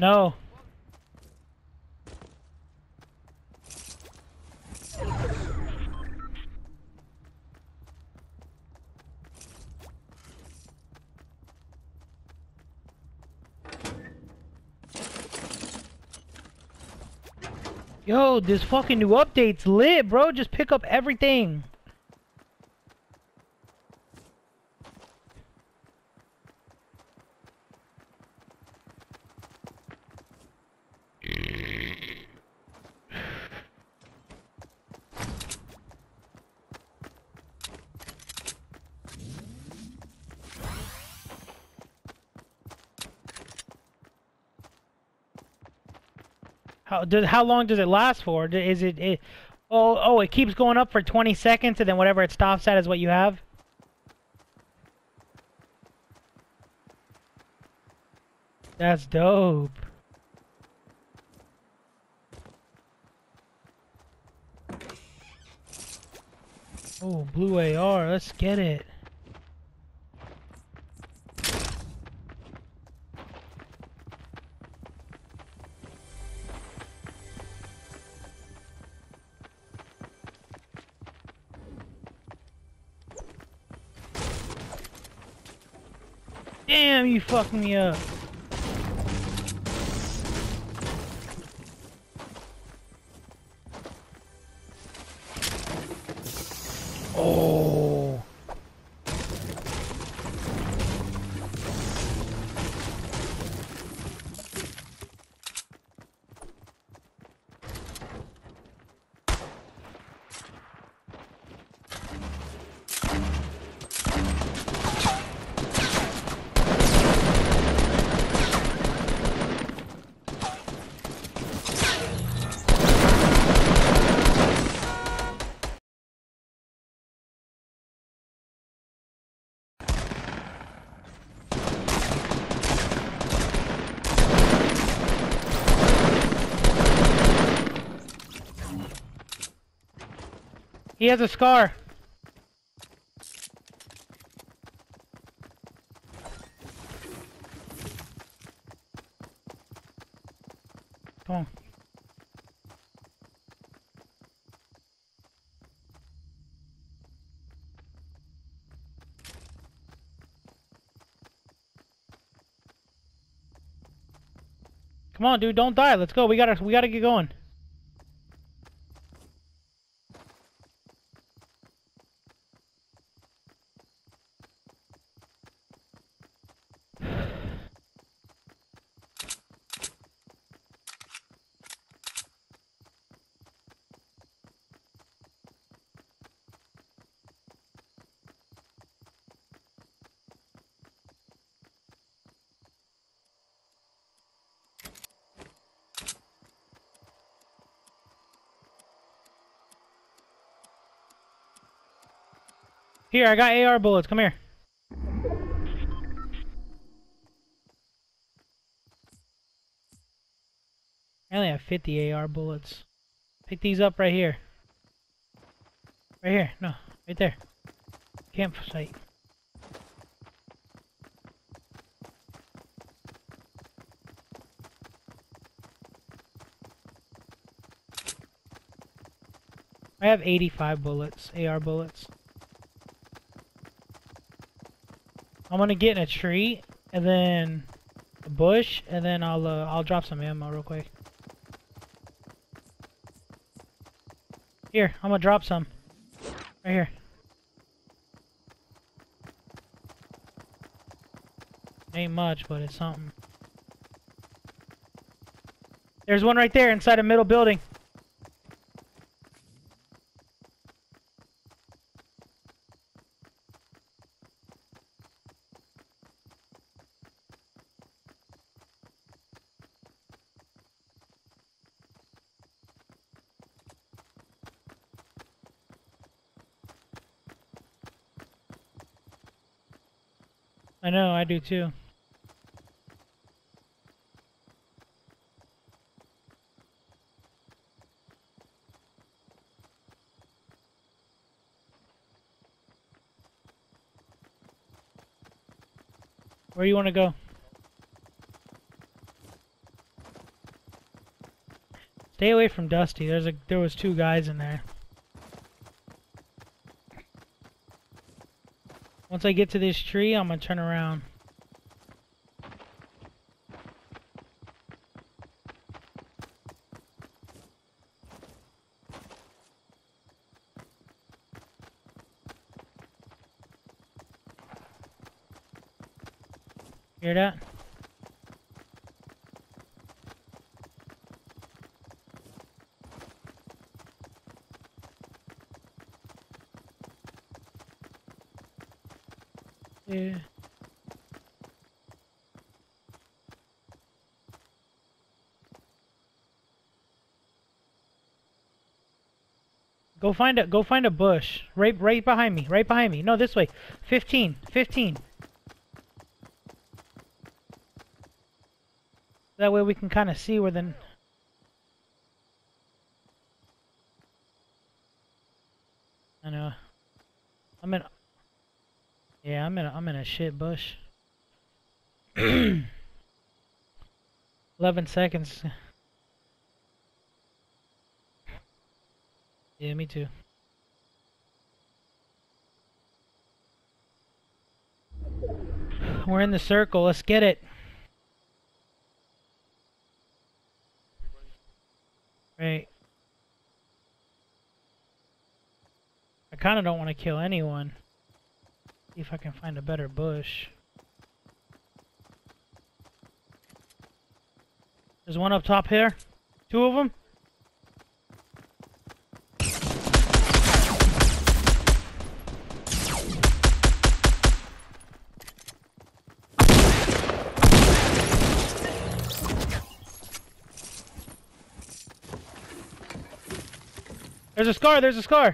No. Yo, this fucking new update's lit, bro. Just pick up everything. How long does it last for? Is it oh, it keeps going up for 20 seconds and then whatever it stops at is what you have? That's dope. Oh, blue AR, let's get it. Damn, you fucked me up. Oh. He has a scar. Come on. Come on, dude, don't die. Let's go. We gotta get going. Here, I got AR bullets. Come here. I only have 50 AR bullets. Pick these up right here. Right here. No, right there. Campsite. I have 85 bullets, AR bullets. I'm gonna get in a tree and then a bush, and then I'll drop some ammo real quick. Here, I'm gonna drop some. Right here. Ain't much, but it's something. There's one right there inside a middle building. I know, I do too. Where do you want to go? Stay away from Dusty. There was 2 guys in there. Once I get to this tree, I'm gonna turn around. Hear that? Yeah. Go find a bush. Right behind me. Right behind me. No, this way. 15. 15. That way we can kind of see where the... I know. Yeah, I'm in a shit bush. 11 seconds. Yeah, me too. We're in the circle. Let's get it. Right. I kind of don't want to kill anyone. See if I can find a better bush. There's one up top here. 2 of them. There's a scar. There's a scar.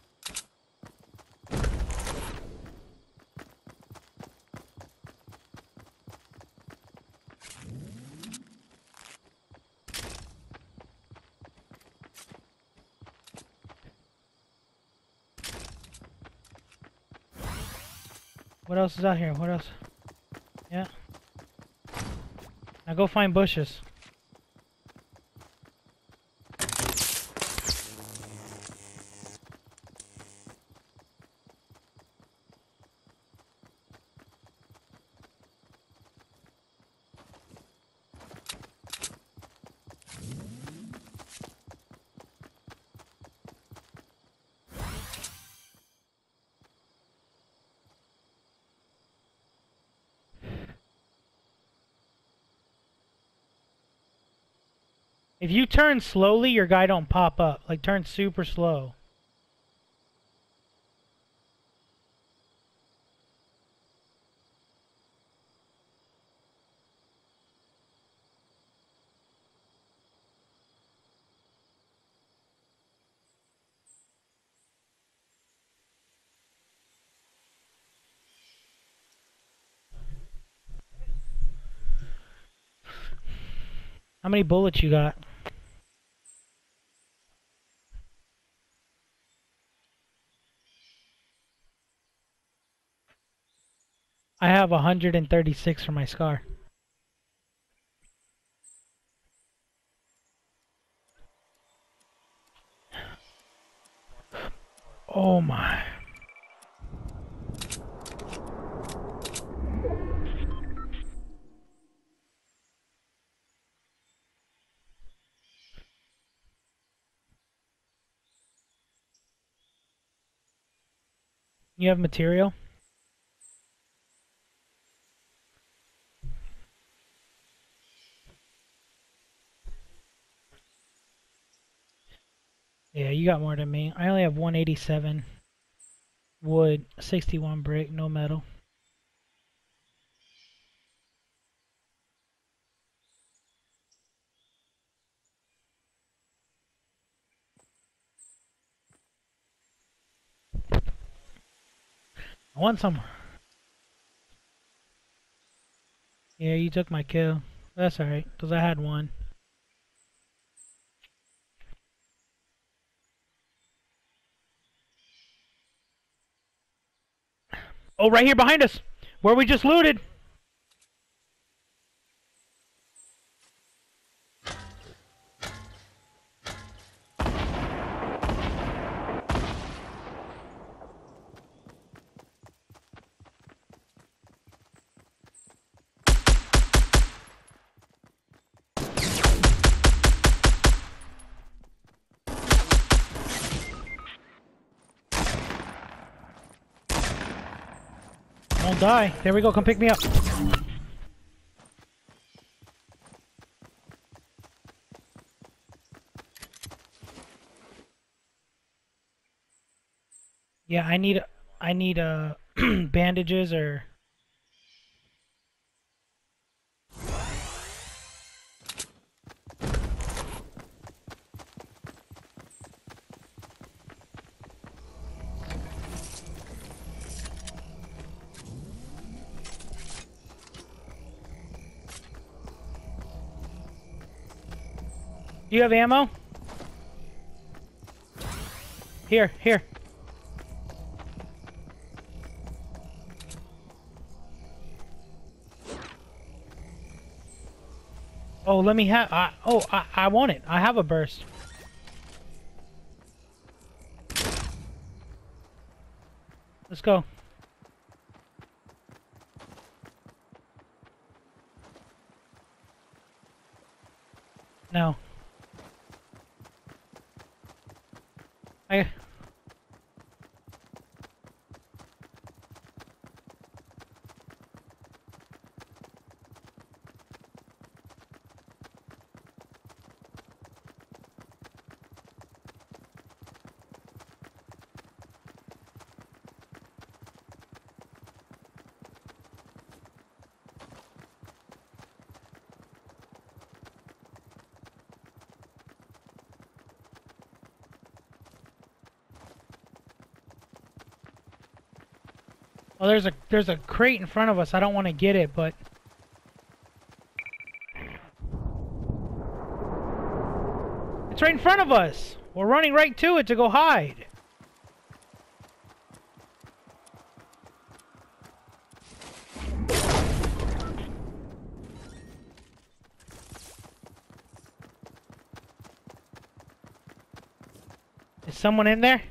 What else is out here? What else? Yeah. Now go find bushes. If you turn slowly, your guy don't pop up. Like, turn super slow. How many bullets you got? I have 136 for my scar. Oh my. You have material? Yeah, you got more than me. I only have 187 wood, 61 brick, no metal. I want some. Yeah, you took my kill. That's alright, because I had one. Oh, right here behind us! Where we just looted! Don't die. There we go. Come pick me up. Yeah, I need bandages or. Do you have ammo? Here, here. Oh, let me have. I want it. I have a burst. Let's go. No. I. Well, there's a crate in front of us. I don't want to get it, but it's right in front of us. We're running right to it to go hide. Is someone in there?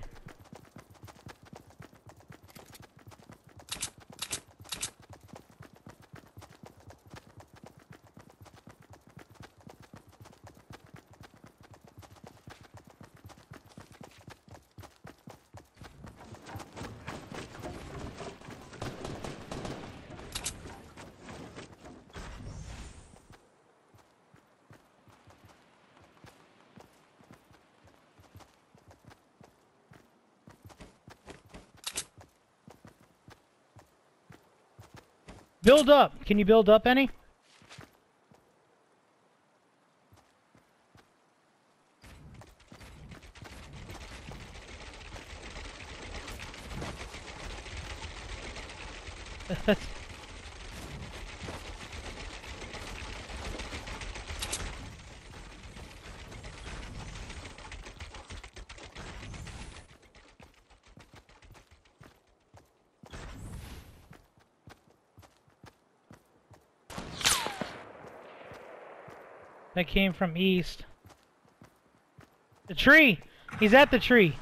Build up. Can you build up any? That's... That came from east. The tree! He's at the tree.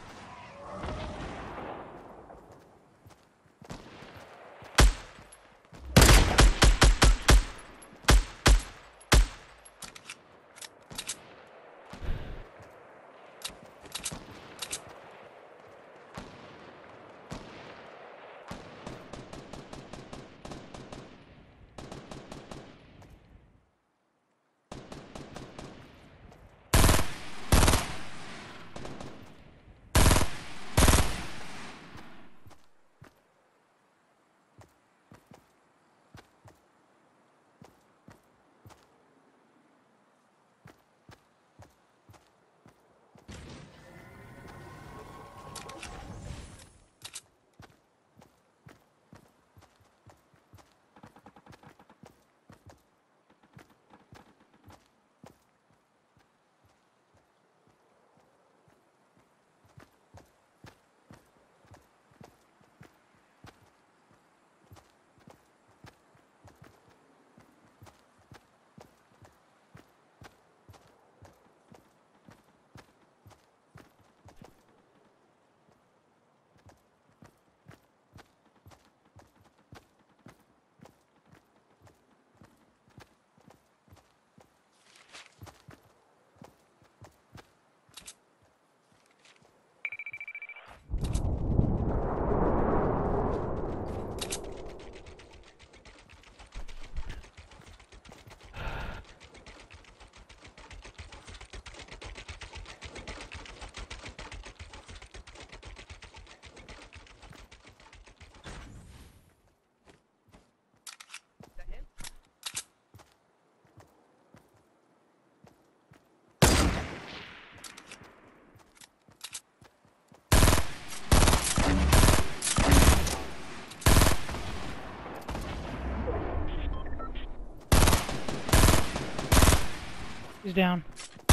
He's down.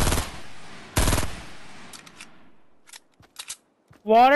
Water.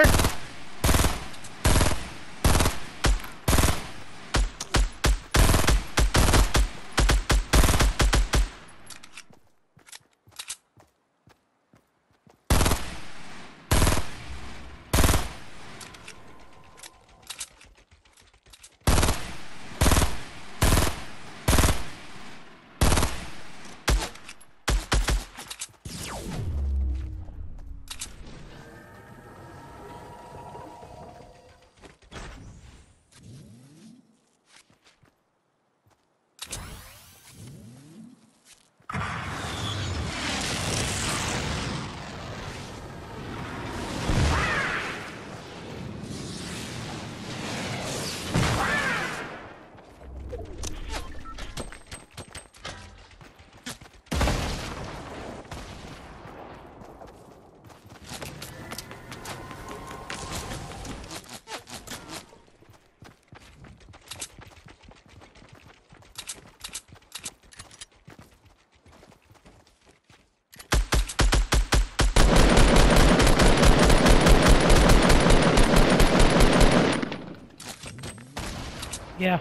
Yeah.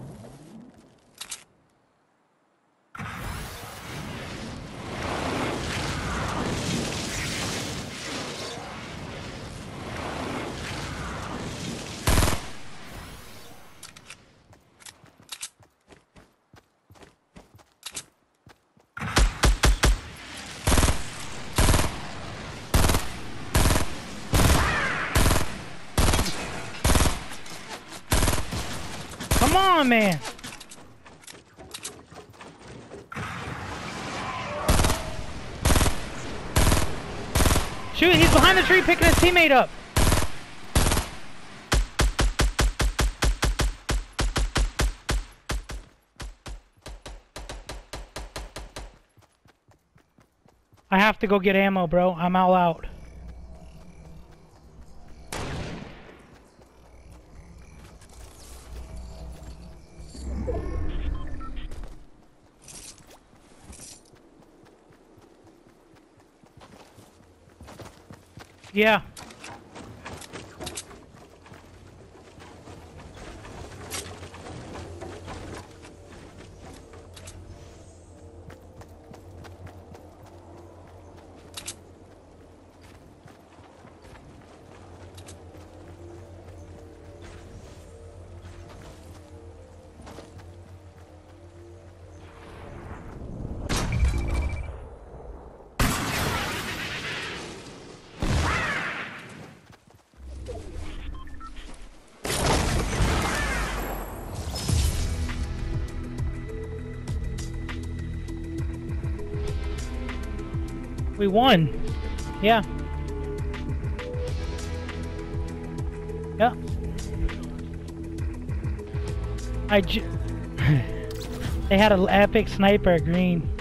Come on, man. Shoot, he's behind the tree picking his teammate up. I have to go get ammo, bro. I'm all out. Yeah. We won. Yeah. Yeah. They had an epic sniper, green.